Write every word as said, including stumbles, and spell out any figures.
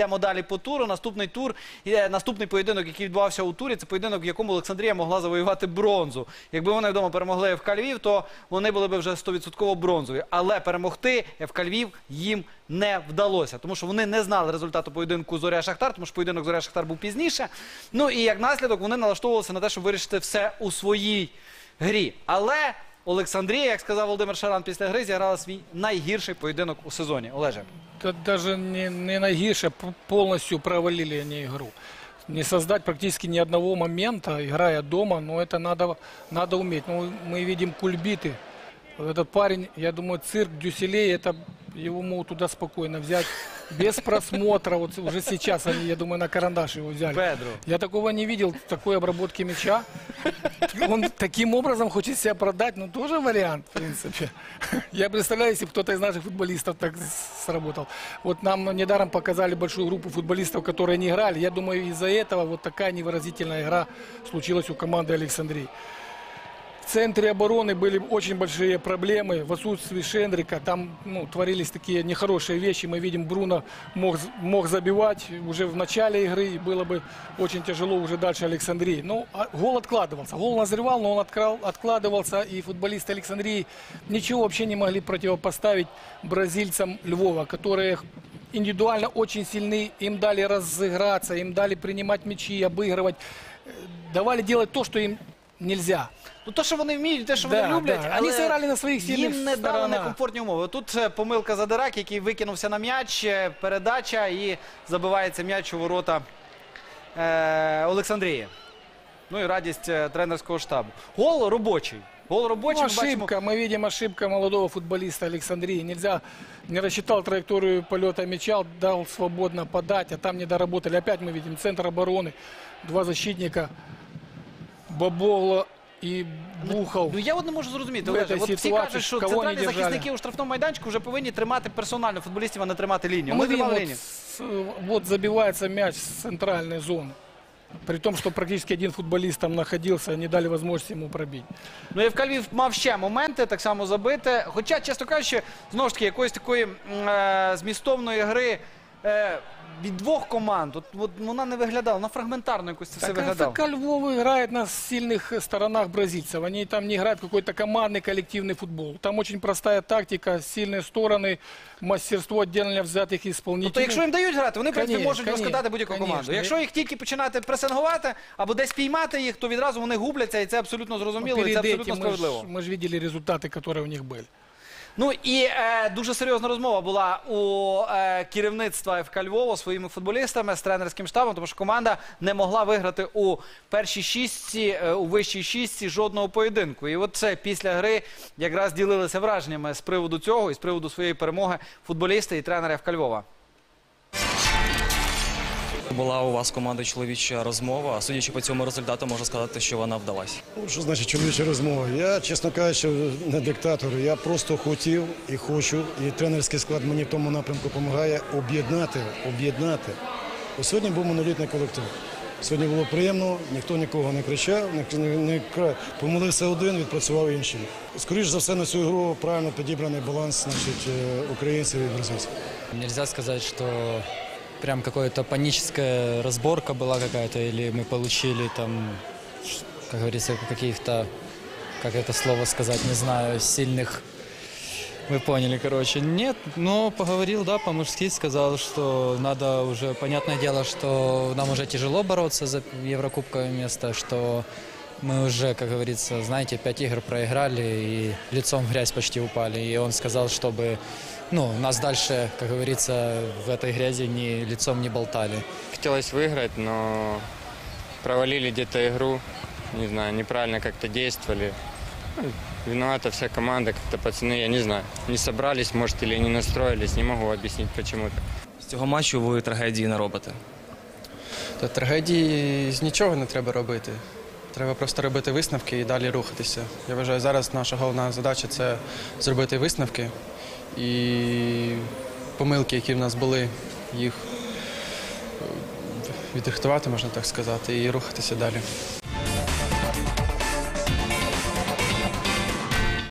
Йдемо далі по туру. Наступний тур, наступний поєдинок, який відбувався у турі, це поєдинок, в якому Олександрія могла завоювати бронзу. Якби вони вдома перемогли еф ка Львів, то вони були б вже сто відсотків бронзові. Але перемогти еф ка Львів їм не вдалося, тому що вони не знали результату поєдинку Зоря-Шахтар, тому що поєдинок Зоря-Шахтар був пізніше. Ну і як наслідок вони налаштовувалися на те, щоб вирішити все у своїй грі. Але Олександрія, як сказав Володимир Шаран після гри, зіграла свій найгірший поєдинок у сезоні. Олеже. Это даже не, не найгірше, полностью провалили они игру. Не создать практически ни одного момента, играя дома, но это надо, надо уметь. Ну, мы видим кульбиты. Этот парень, я думаю, цирк Дюсселей, это его могут туда спокойно взять. Без просмотра. Вот уже сейчас они, я думаю, на карандаш его взяли. Педро. Я такого не видел, такой обработки мяча. Он таким образом хочет себя продать, ну тоже вариант, в принципе. Я представляю, если бы кто-то из наших футболистов так сработал. Вот нам недаром показали большую группу футболистов, которые не играли. Я думаю, из-за этого вот такая невыразительная игра случилась у команды Александрии. В центре обороны были очень большие проблемы. В отсутствии Шендрика там ну, творились такие нехорошие вещи. Мы видим, Бруно мог, мог забивать уже в начале игры. И было бы очень тяжело уже дальше Александрии. Но гол откладывался. Гол назревал, но он открал, откладывался. И футболисты Александрии ничего вообще не могли противопоставить бразильцам Львова, которые индивидуально очень сильны. Им дали разыграться, им дали принимать мячи, обыгрывать. Давали делать то, что им нельзя. Ну, то, що вони вміють, те, що Да, вони люблять, да. але Вони зіграли на своїх сильних їм не дали сторонах. некомфортні умови. Тут е, помилка Задирак, який викинувся на м'яч, е, передача і забивається м'яч у ворота е, Олександрії. Ну і радість е, тренерського штабу. Гол робочий. Гол робочий. Ну, Ми бачимо... ошибка, мы видим ошибка молодого футболиста Александрии. Нельзя, не рассчитал траекторию полета мяча, дал свободно подать, а там не доработали. Опять мы видим центр обороны, два защитника, Бобогло і Бухов. Ну я от не можу зрозуміти, В Олеже. этой От всі ситуації кажуть, що кого не центральні держали? захисники у штрафному майданчику вже повинні тримати персонально футболістів, а не тримати лінію. Мы Ми видим, тримали вот, лінію. с- вот забивается мяч с центральной зоны. При том, что практически один футболист там находился, не дали возможности ему пробить. Ну, еф ка Львів мав ще моменти, так само забити. Хоча, чесно кажучи, знову ж таки, якоїсь такої м, е, змістовної гри е, від двох команд, от, от вона не виглядала, вона фрагментарно якось це все Так, виглядало. ФК Львов играет на сильных сторонах бразильцев. Они там не играют в какой-то командный коллективный футбол. Там очень простая тактика, сильные стороны, мастерство отдельно взятых исполнителей. Тобто, якщо їм дають грати, вони, в принципі, Конечно, можуть конечно, розкидати будь-яку конечно. команду. Якщо їх тільки починати пресингувати або десь піймати їх, то відразу вони губляться, і це абсолютно зрозуміло, і це Перед абсолютно этим мы справедливо. ж, мы же видели результаты, которые у них были. Ну і е, дуже серйозна розмова була у е, керівництва еф ка Львова своїми футболістами, з тренерським штабом, тому що команда не могла виграти у першій шістці, е, у вищій шістці жодного поєдинку. І от це після гри якраз ділилися враженнями з приводу цього і з приводу своєї перемоги футболісти і тренери еф ка Львова. Була у вас команда чоловіча розмова. Судячи по цьому результату, можу сказати, що вона вдалась. Ну, що значить чоловіча розмова? Я, чесно кажучи, не диктатор. Я просто хотів і хочу, і тренерський склад мені в тому напрямку допомагає об'єднати, об'єднати. Ось сьогодні був монолітний колектив. Сьогодні було приємно, ніхто нікого не кричав, не, не, не кра- помилився один, відпрацював інший. Скоріше за все, на цю гру правильно підібраний баланс, значить, е, українців і бразильців. Нельзя сказать, что прям какая-то паническая разборка была какая-то, или мы получили там, как говорится, каких-то, как это слово сказать, не знаю, сильных. Вы поняли, короче. Нет, но поговорил, да, по-мужски, сказал, что надо уже, понятное дело, что нам уже тяжело бороться за еврокубковое место, что мы уже, как говорится, знаете, пять игр проиграли и лицом в грязь почти упали. И он сказал, чтобы ну, нас дальше, как говорится, в этой грязи ни лицом не болтали. Хотелось выиграть, но провалили где-то игру, не знаю, неправильно как-то действовали. Ну, виновата вся команда, как-то пацаны, я не знаю, не собрались, может, или не настроились, не могу объяснить почему-то. З цього матчу ви трагедії не робите. То трагедії з нічого не треба робити. Треба просто робити висновки і далі рухатися. Я вважаю, зараз наша головна задача – це зробити висновки і помилки, які в нас були, їх відрихтувати, можна так сказати, і рухатися далі.